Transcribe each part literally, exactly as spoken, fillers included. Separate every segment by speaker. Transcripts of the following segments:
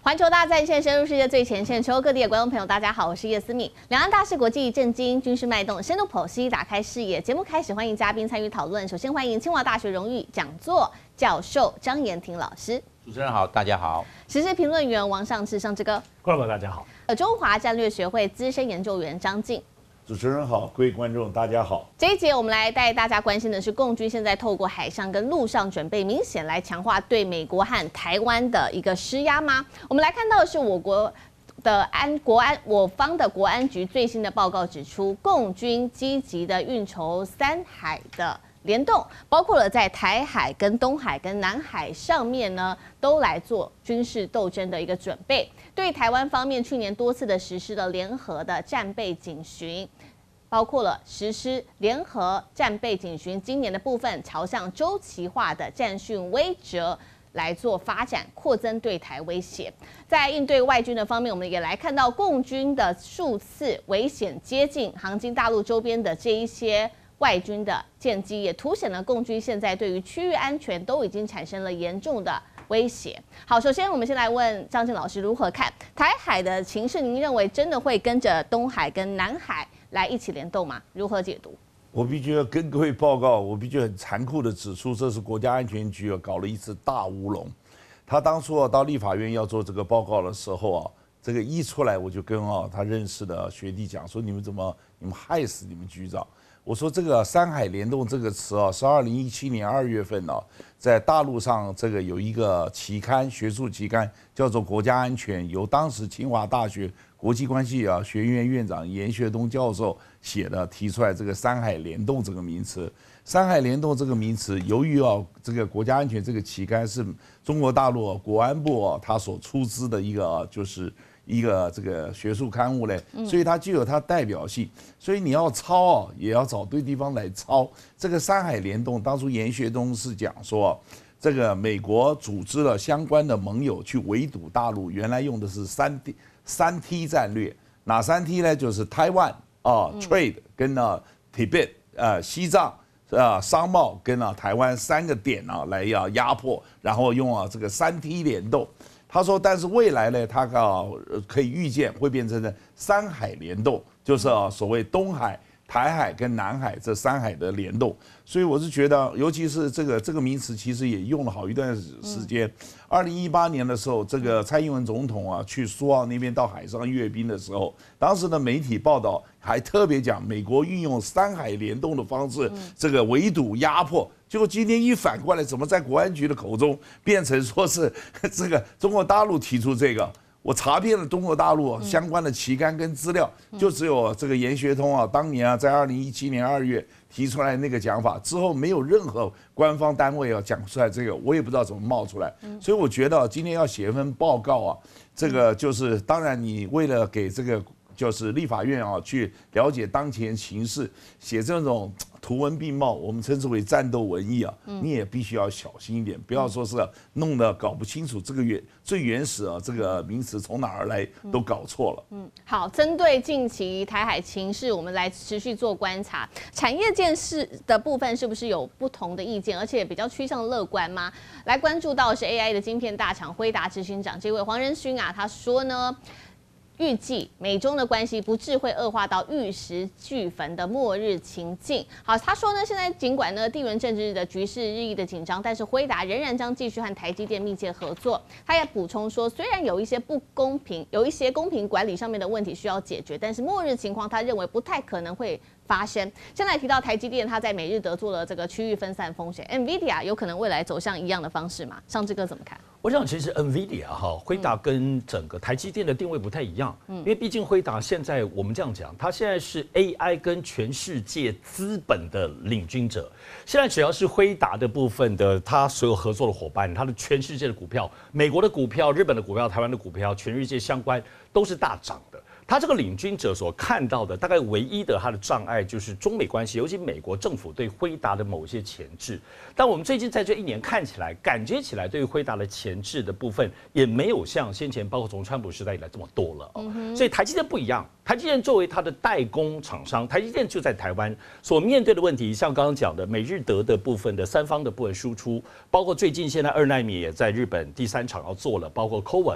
Speaker 1: 环球大战线深入世界最前线，全国各地的观众朋友，大家好，我是叶思敏。两岸大事、国际震惊、军事脉动，深度剖析，打开视野。节目开始，欢迎嘉宾参与讨论。首先欢迎清华大学荣誉讲座教授张妍婷老师。
Speaker 2: 主持人好，大家好。
Speaker 1: 时事评论员王尚志，尚志哥。
Speaker 3: 观众朋友大家好。
Speaker 1: 呃，中华战略学会资深研究员张晋。
Speaker 4: 主持人好，各位观众大家好。
Speaker 1: 这一节我们来带大家关心的是，共军现在透过海上跟陆上准备明显来强化对美国和台湾的一个施压吗？我们来看到的是我国的安国安我方的国安局最新的报告指出，共军积极的运筹三海的联动，包括了在台海、跟东海、跟南海上面呢，都来做军事斗争的一个准备。对台湾方面，去年多次的实施了联合的战备警巡，包括了实施联合战备警巡，今年的部分朝向周期化的战训威慑来做发展，扩增对台威胁。在应对外军的方面，我们也来看到共军的数次危险接近航经大陆周边的这一些外军的舰机，也凸显了共军现在对于区域安全都已经产生了严重的威胁。好，首先我们先来问张晋老师如何看台海的情势？您认为真的会跟着东海跟南海来一起联动吗？如何解读？
Speaker 4: 我必须要跟各位报告，我必须很残酷的指出，这是国家安全局啊搞了一次大乌龙。他当初啊到立法院要做这个报告的时候啊，这个一出来我就跟啊他认识的学弟讲说，你们怎么你们害死你们局长？我说这个三海联动这个词啊，是二零一七年二月份呢、啊，在大陆上这个有一个期刊，学术期刊叫做《国家安全》，由当时清华大学国际关系啊学院院长严学东教授写的，提出来这个三海联动这个名词。三海联动这个名词，由于啊这个国家安全这个期刊是中国大陆、啊、国安部啊他所出资的一个、啊、就是一个这个学术刊物嘞，所以它具有它代表性。所以你要抄啊，也要找对地方来抄。这个三海联动，当初严学东是讲说，这个美国组织了相关的盟友去围堵大陆，原来用的是三 T 三 T 战略，哪三 T 呢？就是台湾啊 ，trade 跟呢 Tibet 呃西藏。啊，商贸跟啊台湾三个点啊来要压迫，然后用啊这个三 T 联动。他说，但是未来呢，他啊可以预见会变成的三海联动，就是啊所谓东海、台海跟南海这三海的联动。所以我是觉得，尤其是这个这个名词，其实也用了好一段时间。二零一八年的时候，这个蔡英文总统啊去苏澳那边到海上阅兵的时候，当时的媒体报道还特别讲，美国运用三海联动的方式，这个围堵压迫。结果今天一反过来，怎么在国安局的口中变成说是这个中国大陆提出这个？我查遍了中国大陆相关的期刊跟资料，就只有这个严学通啊，当年啊在二零一七年二月提出来那个讲法，之后没有任何官方单位啊讲出来这个，我也不知道怎么冒出来。所以我觉得今天要写一份报告啊，这个就是当然你为了给这个就是立法院啊去了解当前情势，写这种图文并茂，我们称之为战斗文艺啊，你也必须要小心一点，不要说是弄得搞不清楚这个原最原始啊这个名词从哪儿来都搞错了。
Speaker 1: 嗯，好，针对近期台海情势，我们来持续做观察。产业建设的部分是不是有不同的意见，而且比较趋向乐观吗？来关注到是 A I 的晶片大厂辉达执行长这位黄仁勋啊，他说呢，预计美中的关系不至会恶化到玉石俱焚的末日情境。好，他说呢，现在尽管呢地缘政治的局势日益的紧张，但是辉达仍然将继续和台积电密切合作。他也补充说，虽然有一些不公平，有一些公平管理上面的问题需要解决，但是末日情况他认为不太可能会发生。现在提到台积电，它在美日德做了这个区域分散风险 ，NVIDIA 有可能未来走向一样的方式吗？尚志哥怎么看？
Speaker 3: 我想其实 NVIDIA 哈，辉达跟整个台积电的定位不太一样，因为毕竟辉达现在我们这样讲，它现在是 A I 跟全世界资本的领军者。现在只要是辉达的部分的，它所有合作的伙伴，它的全世界的股票，美国的股票、日本的股票、台湾的股票，全世界相关都是大涨的。他这个领军者所看到的，大概唯一的他的障碍就是中美关系，尤其美国政府对辉达的某一些前置。但我们最近在这一年看起来，感觉起来对于辉达的前置的部分，也没有像先前包括从川普时代以来这么多了哦。嗯、所以台积电不一样，台积电作为它的代工厂商，台积电就在台湾所面对的问题，像刚刚讲的美日德的部分的三方的部分输出，包括最近现在二奈米也在日本第三厂要做了，包括 C O V A S。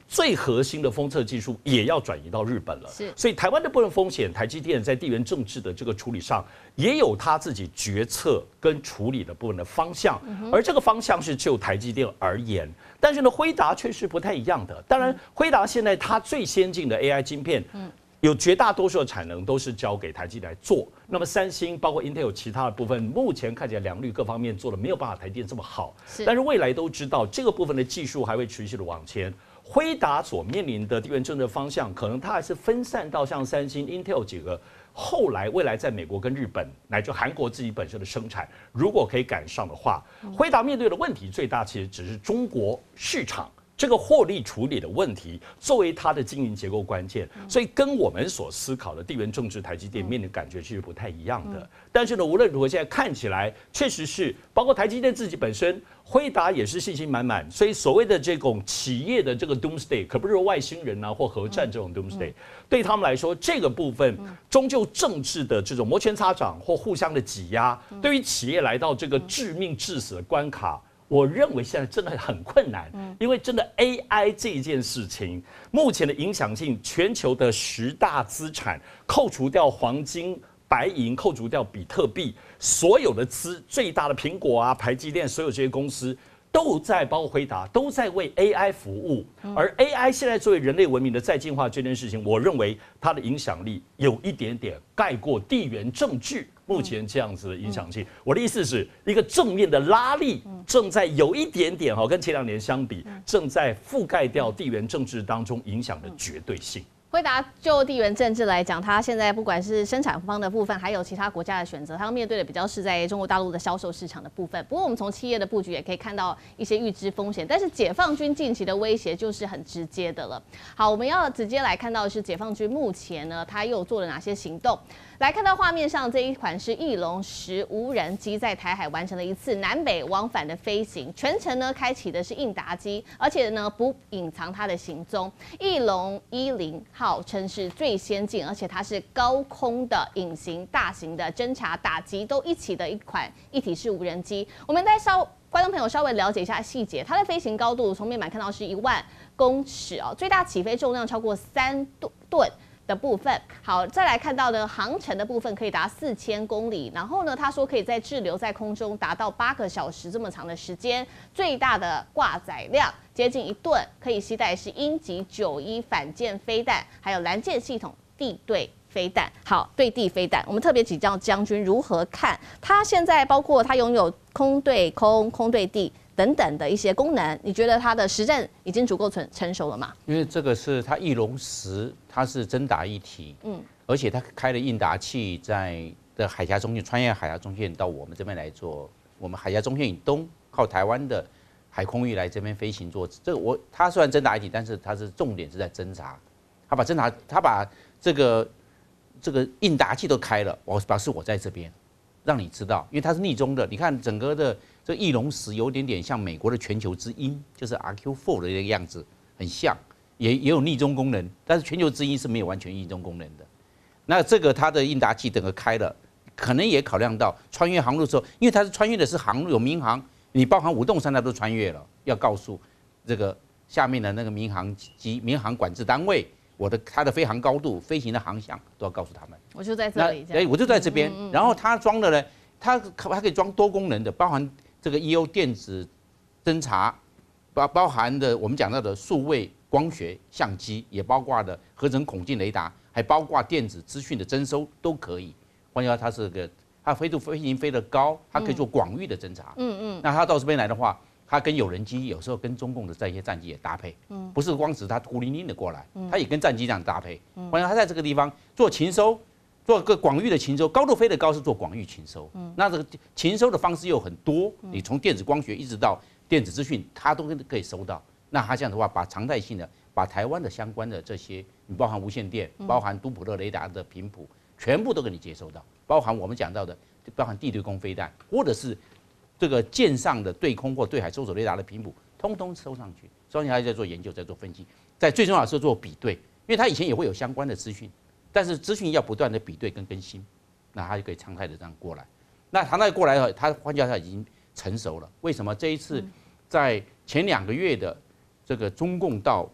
Speaker 3: 最核心的封测技术也要转移到日本了。
Speaker 1: 是，
Speaker 3: 所以台湾的部分风险，台积电在地缘政治的这个处理上，也有他自己决策跟处理的部分的方向，嗯、而这个方向是就台积电而言。但是呢，辉达却是不太一样的。当然，辉达现在它最先进的 A I 晶片，嗯。有绝大多数的产能都是交给台积来做，那么三星包括 Intel 其他的部分，目前看起来良率各方面做的没有办法台积电这么好，但是未来都知道这个部分的技术还会持续的往前。辉达所面临的地缘政治方向，可能它还是分散到像三星、Intel 几个，后来未来在美国跟日本乃至韩国自己本身的生产，如果可以赶上的话，辉达面对的问题最大其实只是中国市场。这个获利处理的问题作为它的经营结构关键，所以跟我们所思考的地缘政治台积电面临感觉其实不太一样的。但是呢，无论如何，现在看起来确实是，包括台积电自己本身，辉达也是信心满满。所以所谓的这种企业的这个 doomsday， 可不是外星人啊或核战这种 doomsday， 对他们来说，这个部分终究政治的这种摩拳擦掌或互相的挤压，对于企业来到这个致命致死的关卡。我认为现在真的很困难，因为真的 A I 这一件事情，目前的影响性，全球的十大资产，扣除掉黄金、白银，扣除掉比特币，所有的资最大的苹果啊、台积电，所有这些公司都在，包括辉达，都在为 A I 服务。而 A I 现在作为人类文明的再进化这件事情，我认为它的影响力有一点点盖过地缘政治。目前这样子的影响性，我的意思是一个正面的拉力正在有一点点哈，跟前两年相比，正在覆盖掉地缘政治当中影响的绝对性。
Speaker 1: 辉达就地缘政治来讲，它现在不管是生产方的部分，还有其他国家的选择，它要面对的比较是在中国大陆的销售市场的部分。不过我们从企业的布局也可以看到一些预知风险，但是解放军近期的威胁就是很直接的了。好，我们要直接来看到的是解放军目前呢，它又做了哪些行动？来看到画面上这一款是翼龙十无人机，在台海完成了一次南北往返的飞行，全程呢开启的是应答机，而且呢不隐藏它的行踪。翼龙一零号称是最先进，而且它是高空的隐形大型的侦察打击都一起的一款一体式无人机。我们再稍观众朋友稍微了解一下细节，它的飞行高度从面板看到是一万公尺哦，最大起飞重量超过三吨。的部分，好，再来看到的航程的部分可以达四千公里，然后呢，他说可以在滞留在空中达到八个小时这么长的时间，最大的挂载量接近一吨，可以携带是鹰击九一反舰飞弹，还有蓝箭系统地对飞弹。好，对地飞弹，我们特别请教将军如何看？它现在包括它拥有空对空、空对地等等的一些功能，你觉得它的实战已经足够成成熟了吗？
Speaker 2: 因为这个是它翼龙十，它是真打一体，嗯，而且它开了应答器在的海峡中线，穿越海峡中线到我们这边来做，我们海峡中线以东靠台湾的海空域来这边飞行做这个我它虽然真打一体，但是它是重点是在侦察，它把侦察它把这个这个应答器都开了，我表示我在这边，让你知道，因为它是逆中的，你看整个的。这翼龙十有点点像美国的全球之鹰，就是 R Q 四 的一个样子，很像，也也有逆中功能，但是全球之鹰是没有完全逆中功能的。那这个它的应答器整个开了，可能也考量到穿越航路的时候，因为它是穿越的是航路，有民航，你包含五洞山它都穿越了，要告诉这个下面的那个民航及民航管制单位，我的它的飞航高度、飞行的航向都要告诉他们。
Speaker 1: 我就在这里，
Speaker 2: 哎，我就在这边，嗯嗯嗯然后它装的呢，它它可以装多功能的，包含。这个 E O 电子侦察，包包含的我们讲到的数位光学相机，也包括的合成孔径雷达，还包括电子资讯的征收都可以。换句话，它是个它飞度飞行飞得高，它可以做广域的侦察。嗯嗯。那它到这边来的话，它跟有人机有时候跟中共的这些战机也搭配。嗯。不是光只它孤零零的过来，它也跟战机这样搭配。嗯。换句话，它在这个地方做勤收。做个广域的勤收，高度飞得高是做广域勤收。嗯，那这个勤收的方式又很多，你从电子光学一直到电子资讯，它都可以收到。那它这样的话，把常态性的，把台湾的相关的这些，你包含无线电，包含都普勒雷达的频谱，全部都给你接收到，包含我们讲到的，包含地对空飞弹，或者是这个舰上的对空或对海搜索雷达的频谱，通通收上去。所以它在做研究，在做分析，在最重要的是做比对，因为它以前也会有相关的资讯。但是资讯要不断的比对跟更新，那它就可以常态的这样过来。那常态过来后，它换句话说已经成熟了。为什么这一次在前两个月的这个中共到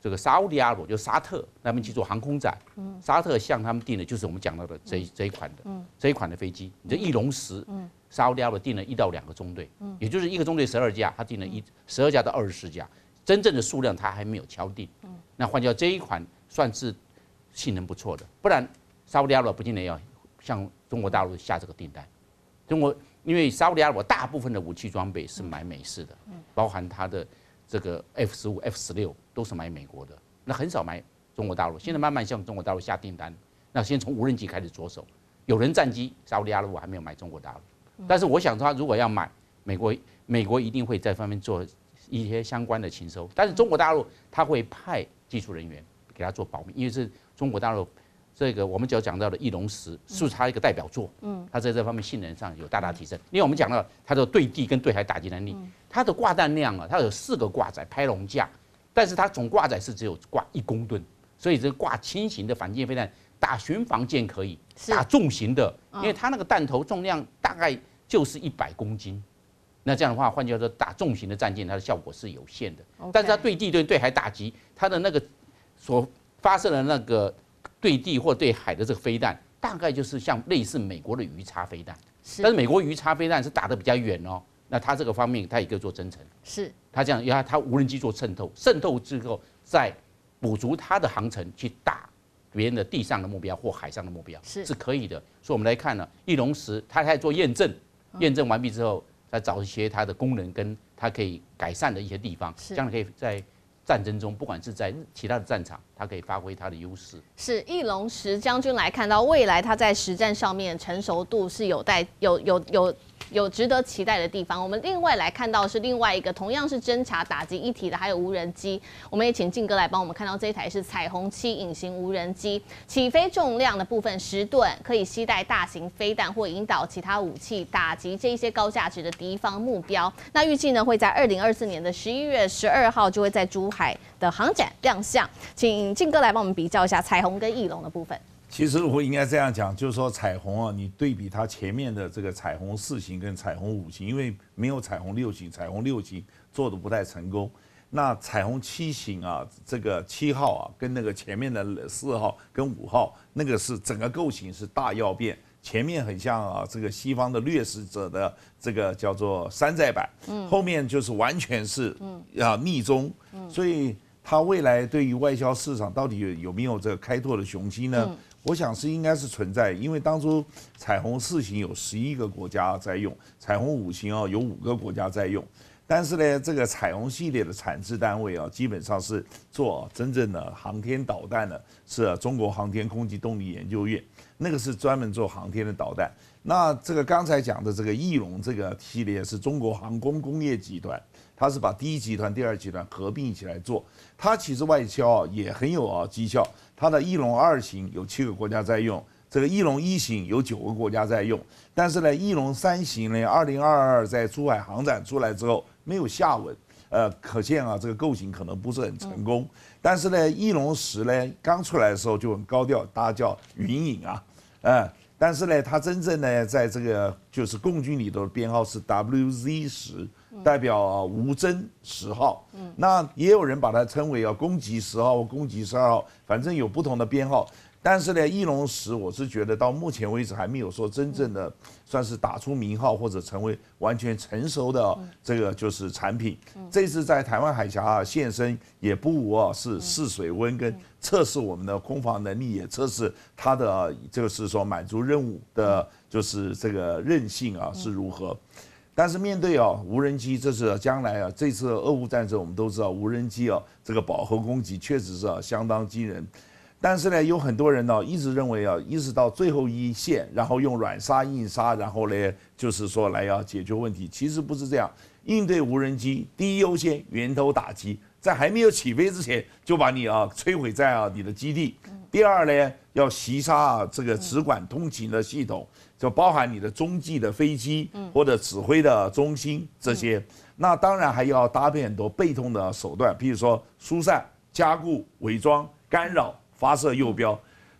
Speaker 2: 这个沙烏地阿拉伯就沙特那边去做航空展，嗯、沙特向他们订的就是我们讲到的这一这一款的、嗯、这一款的飞机，你这翼龙十，嗯、沙烏地阿拉伯订了一到两个中队，嗯、也就是一个中队十二架，他订了一十二架到二十四架，真正的数量他还没有敲定。嗯、那换句话，这一款算是性能不错的，不然沙烏地阿拉伯不见得要向中国大陆下这个订单。中国因为沙烏地阿拉伯大部分的武器装备是买美式的，嗯、包含它的这个 F 十五、F 十六都是买美国的，那很少买中国大陆。现在慢慢向中国大陆下订单，那先从无人机开始着手。有人战机，沙烏地阿拉伯还没有买中国大陆，但是我想他如果要买，美国美国一定会在方面做一些相关的情收，但是中国大陆他会派技术人员给他做保密，因为是中国大陆这个我们只要讲到的翼龙十是它一个代表作，嗯，它在这方面性能上有大大提升。因为我们讲到它的对地跟对海打击能力，它的挂弹量啊，它有四个挂载拍龙架，但是它总挂载是只有挂一公吨，所以这挂轻型的反舰飞弹打巡防舰可以，打重型的，因为它那个弹头重量大概就是一百公斤。那这样的话，换句话说，打重型的战舰，它的效果是有限的。但是它对地对对海打击，它的那个所发射的那个对地或对海的这个飞弹，大概就是像类似美国的鱼叉飞弹。但是美国鱼叉飞弹是打得比较远哦，那它这个方面它也可以做增程。是。它这样，因为它无人机做渗透，渗透之后再补足它的航程去打别人的地上的目标或海上的目标，是是可以的。所以我们来看呢，翼龙十它在做验证，验证完毕之后。再找一些它的功能跟它可以改善的一些地方，这样可以在战争中，不管是在其他的战场，它可以发挥它的优势。是翼龙十将军来看到未来它在实战上面成熟度是有待有有有有值得期待的地方。我们另外来看到是另外一个同样是侦察打击一体的，还有无人机。我们也请靖哥来帮我们看到这一台是彩虹七隐形无人机，起飞重量的部分十吨，可以携带大型飞弹或引导其他武器打击这一些高价值的敌方目标。那预计呢会在二零二四年的十一月十二号就会在珠海的航展亮相。请靖哥来帮我们比较一下彩虹跟翼龙的部分。
Speaker 4: 其实我应该这样讲，就是说彩虹啊，你对比它前面的这个彩虹四型跟彩虹五型，因为没有彩虹六型，彩虹六型做的不太成功。那彩虹七型啊，这个七号啊，跟那个前面的四号跟五号，那个是整个构型是大要变。前面很像啊，这个西方的掠食者的这个叫做山寨版，嗯，后面就是完全是啊逆中，嗯，所以它未来对于外销市场到底有有没有这个开拓的雄心呢？嗯，我想是应该是存在，因为当初彩虹四型有十一个国家在用，彩虹五型啊有五个国家在用，但是呢，这个彩虹系列的产制单位啊，基本上是做真正的航天导弹的，是中国航天空气动力研究院，那个是专门做航天的导弹。那这个刚才讲的这个翼龙这个系列是中国航空工业集团，它是把第一集团、第二集团合并起来做，它其实外销啊也很有啊绩效。它的翼龙二型有七个国家在用，这个翼龙一型有九个国家在用，但是呢，翼龙三型呢，二零二二在珠海航展出来之后没有下文，呃，可见啊这个构型可能不是很成功。但是呢，翼龙十呢刚出来的时候就很高调，大家叫云影啊，呃，但是呢，它真正呢在这个就是共军里头的编号是 W Z 十。代表无侦十号，嗯，那也有人把它称为啊攻击十号或攻击十二号，反正有不同的编号。但是呢，翼龙十我是觉得到目前为止还没有说真正的算是打出名号或者成为完全成熟的这个就是产品。这次在台湾海峡啊现身，也不无啊是试水温跟测试我们的空防能力，也测试它的就是说满足任务的，就是这个韧性啊是如何。但是面对啊无人机，这是将来啊这次俄乌战争，我们都知道无人机啊这个饱和攻击确实是啊相当惊人。但是呢，有很多人呢一直认为啊，一直到最后一线，然后用软杀硬杀，然后呢就是说来要解决问题。其实不是这样，应对无人机第一优先源头打击，在还没有起飞之前就把你啊摧毁在啊你的基地。第二呢，要袭杀啊这个直管通勤的系统。就包含你的中继的飞机或者指挥的中心这些，那当然还要搭配很多被动的手段，譬如说疏散、加固、伪装、干扰、发射诱标。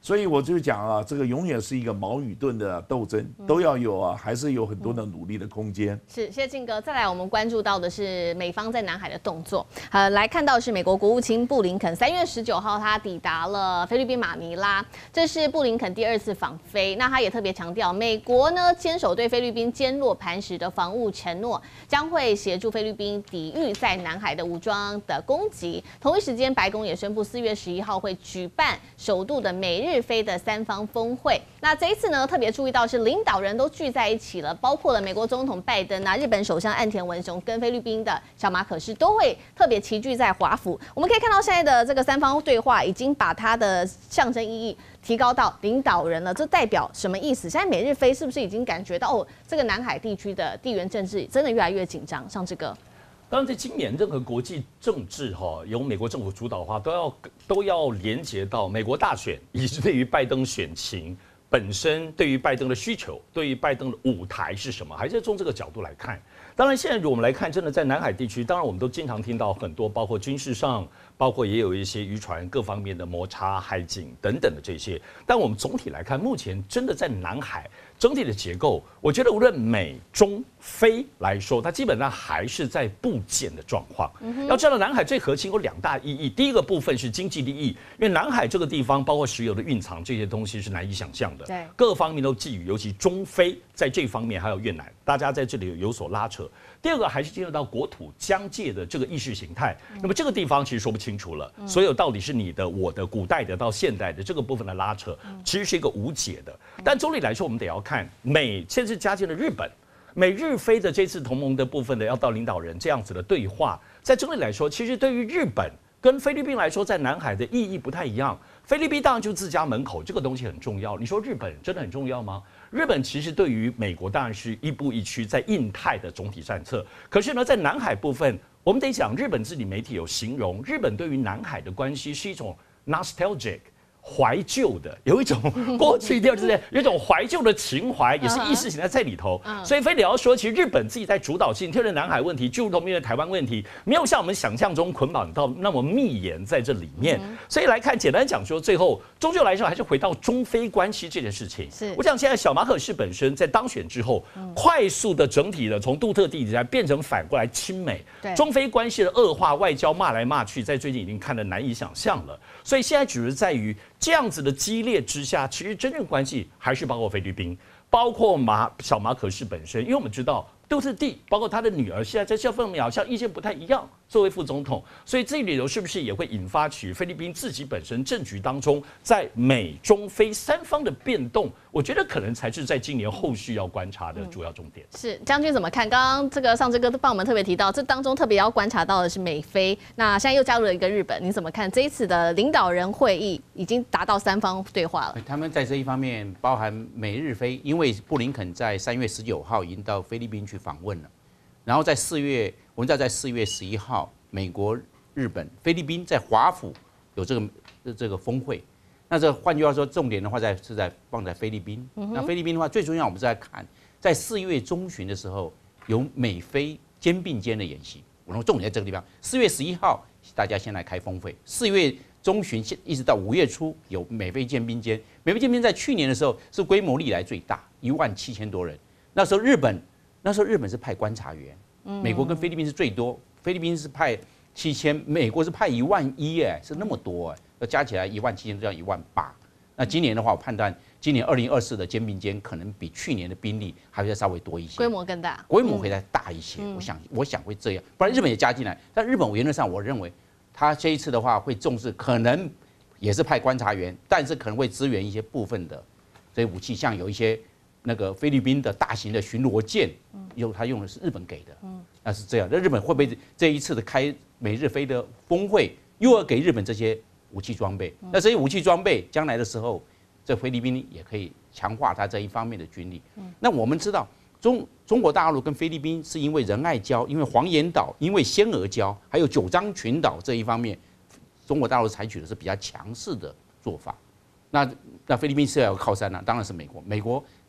Speaker 4: 所以我就讲啊，这个永远是一个矛与盾的斗争，都要有啊，还是有很多的努力的空间。
Speaker 1: 是，谢谢靖哥。再来，我们关注到的是美方在南海的动作。呃，来看到的是美国国务卿布林肯三月十九号他抵达了菲律宾马尼拉，这是布林肯第二次访菲。那他也特别强调，美国呢坚守对菲律宾坚若磐石的防务承诺，将会协助菲律宾抵御在南海的武装的攻击。同一时间，白宫也宣布四月十一号会举办首度的美日菲的三方峰会。那这一次呢，特别注意到是领导人都聚在一起了，包括了美国总统拜登啊、日本首相岸田文雄跟菲律宾的小马可仕都会特别齐聚在华府。我们可以看到现在的这个三方对话已经把它的象征意义提高到领导人了，这代表什么意思？现在美日菲是不是已经感觉到哦，这个南海地区的地缘政治真的越来越紧张？上这个。
Speaker 3: 当然，在今年任何国际政治哈由美国政府主导的话，都要都要连接到美国大选，以及对于拜登选情本身，对于拜登的需求，对于拜登的舞台是什么，还是从这个角度来看。当然，现在如果我们来看，真的在南海地区，当然我们都经常听到很多，包括军事上，包括也有一些渔船各方面的摩擦、海警等等的这些。但我们总体来看，目前真的在南海整体的结构，我觉得无论美中非来说，它基本上还是在部件的状况。嗯、要知道，南海最核心有两大意义，第一个部分是经济利益，因为南海这个地方包括石油的蕴藏这些东西是难以想象的，
Speaker 1: 对，
Speaker 3: 各方面都觊觎，尤其中非在这方面还有越南，大家在这里有所拉扯。第二个还是进入到国土疆界的这个意识形态，那么这个地方其实说不清楚了，所有到底是你的、我的、古代的到现代的这个部分的拉扯，其实是一个无解的。但总体来说，我们得要看美，现在是加进了日本，美日菲的这次同盟的部分的要到领导人这样子的对话，在总体来说，其实对于日本跟菲律宾来说，在南海的意义不太一样。菲律宾当然就自家门口，这个东西很重要。你说日本真的很重要吗？日本其实对于美国当然是亦步亦趋，在印太的总体战策。可是呢，在南海部分，我们得讲，日本自己媒体有形容，日本对于南海的关系是一种 nostalgic。怀旧的，有一种过去第二次有一种怀旧的情怀，也是意识形态在里头。所以非得要说，其实日本自己在主导性，特别是南海问题，就如同面对台湾问题，没有像我们想象中捆绑到那么密严在这里面。所以来看，简单讲说，最后终究来说还是回到中非关系这件事情。是，我想现在小马可仕本身在当选之后，快速的整体的从杜特地来变成反过来亲美，中非关系的恶化，外交骂来骂去，在最近已经看得难以想象了。所以现在只是在于。这样子的激烈之下，其实真正关系还是包括菲律宾，包括马小马可仕本身，因为我们知道杜特地，包括他的女儿，现在在这方面好像意见不太一样，作为副总统，所以这里头是不是也会引发起菲律宾自己本身政局当中，在美中非三方的变动？我觉得可能才是在今年后续要观察的主要重点。
Speaker 1: 嗯、是将军怎么看？刚刚这个上这个帮我们特别提到，这当中特别要观察到的是美菲，那现在又加入了一个日本，你怎么看这一次的领导人会议已经达到三方对话了？
Speaker 2: 他们在这一方面，包含美日菲，因为布林肯在三月十九号已经到菲律宾去访问了，然后在四月，我们知道在四月十一号，美国、日本、菲律宾在华府有这个这个峰会。那这换句话说，重点的话在是在放在菲律宾。那菲律宾的话，最重要我们是在看，在四月中旬的时候，有美菲肩并肩的演习。我说重点在这个地方。四月十一号，大家先来开峰会。四月中旬一直到五月初，有美菲肩并肩。美菲肩并肩在去年的时候是规模历来最大，一万七千多人。那时候日本，那时候日本是派观察员，美国跟菲律宾是最多，菲律宾是派七千，美国是派一万一，哎，是那么多哎。加起来一万七千，这样一万八。那今年的话，我判断今年二零二四的肩并肩可能比去年的兵力还会再稍微多一些，
Speaker 1: 规模更大，
Speaker 2: 规模会再大一些。嗯、我想，我想会这样，不然日本也加进来。但日本原则上，我认为他这一次的话会重视，可能也是派观察员，但是可能会支援一些部分的这些武器，像有一些那个菲律宾的大型的巡逻舰，用他用的是日本给的，那是这样。那日本会不会这一次的开美日菲的峰会，又要给日本这些？武器装备，那这些武器装备将来的时候，这菲律宾也可以强化它这一方面的军力。那我们知道中中国大陆跟菲律宾是因为仁爱礁、因为黄岩岛、因为仙娥礁，还有九章群岛这一方面，中国大陆采取的是比较强势的做法。那那菲律宾是要有靠山啊，当然是美国。美国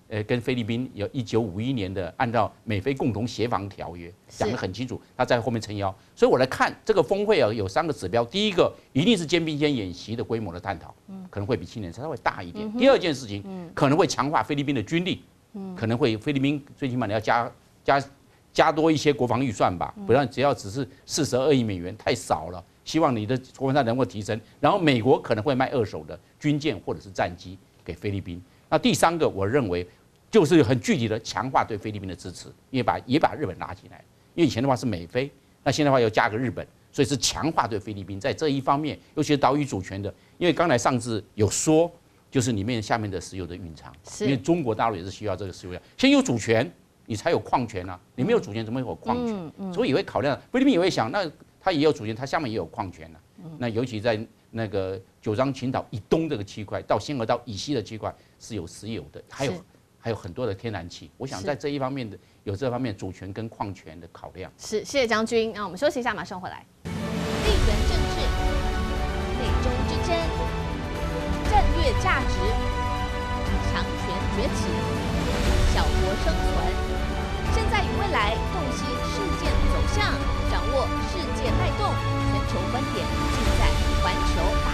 Speaker 2: 呃，跟菲律宾有一九五一年的按照美菲共同协防条约讲得很清楚，他在后面撑腰。所以我来看这个峰会啊，有三个指标，第一个一定是肩并肩演习的规模的探讨，可能会比去年稍微大一点。第二件事情，可能会强化菲律宾的军力，可能会菲律宾最起码你要加加加多一些国防预算吧，不然只要只是四十二亿美元太少了。希望你的国防能够提升，然后美国可能会卖二手的军舰或者是战机给菲律宾。那第三个，我认为就是很具体的强化对菲律宾的支持，因为把也把日本拉进来，因为以前的话是美菲，那现在的话要加个日本，所以是强化对菲律宾在这一方面，尤其是岛屿主权的，因为刚才上次有说，就是里面下面的石油的蕴藏，因为中国大陆也是需要这个石油，先有主权，你才有矿权啊，你没有主权怎么会有矿权？嗯嗯、所以也会考量，菲律宾也会想，那它也有主权，它下面也有矿权啊，那尤其在那个九张群岛以东这个区块到仙河道以西的区块是有石油的，还有。还有很多的天然气，我想在这一方面的有这方面主权跟矿权的考量。
Speaker 1: 是，谢谢将军。那我们休息一下，马上回来。地缘政治、美中之争、战略价值、强权崛起、小国生存，现在与未来洞悉事件走向，掌握世界脉动，全球观点尽在环球大